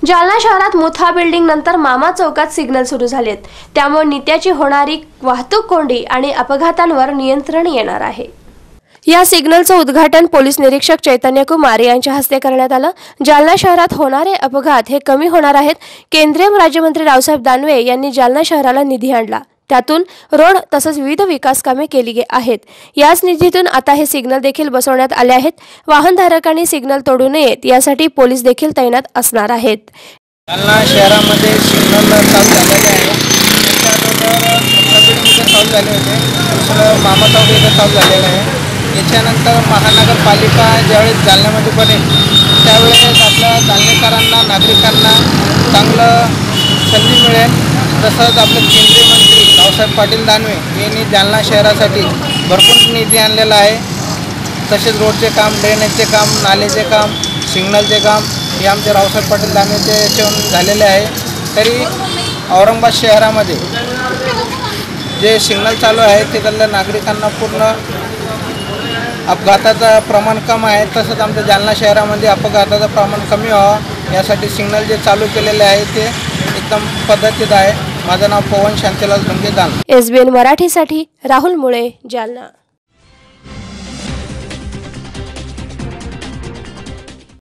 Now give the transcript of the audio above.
जालना शहरात मुथा बिल्डिंग नंतर मामा चौकात सिग्नल सुरू झालेत। त्यामुळे नित्याची होणारी वाहतूक कोंडी आणि अपघातांवर नियंत्रण येणार आहे। या सिग्नलचं उद्घाटन पोलीस निरीक्षक चैतन्य कुमार यांच्या हस्ते करण्यात आलं। जालना शहरात होणारे अपघात हे कमी होणार आहेत। केंद्रीय राज्यमंत्री रावसाहेब दानवे यांनी जालना शहराला निधी आणला, त्यातून रोड तसंच विविध विकास कामे केली आहेत। याच निधीतून आता हे सिग्नल देखील बसवण्यात आले आहेत। वाहनधारकांनी सिग्नल तोडू नयेत यासाठी पोलीस देखील तैनात असणार आहेत। जालना शहरामध्ये सिग्नल चालू झालेले आहे। त्याच्यानंतर चालू झाले होते, दुसरं मामा चौक इथं चालू झालेलं आहे। याच्यानंतर महानगरपालिका ज्यावेळेस जालन्यामध्ये बनेल त्यावेळेस आपल्या जालनेकरांना नागरिकांना चांगलं संधी मिळेल। तसंच आपले केंद्रीय मंत्री रावसाहेब पाटील दानवे यांनी जालना शहरासाठी भरपूर निधी आणलेला आहे। तसेच रोडचे काम, ड्रेनेजचे काम, नालेचे काम, सिग्नलचे काम हे आमचे रावसाहेब पाटील दानवेचे याच्यावरून झालेले आहे। तरी औरंगाबाद शहरामध्ये जे सिग्नल चालू आहे तिथल्या नागरिकांना पूर्ण अपघाताचं प्रमाण कम आहे। तसंच आमच्या जालना शहरामध्ये अपघाताचं प्रमाण कमी व्हावं यासाठी सिग्नल जे चालू केलेले आहे ते एकदम पद्धतीत आहे। माझं नाव पवन शांतीलाल धुंगे, जालना। SBN मराठीसाठी राहुल मुळे, जालना।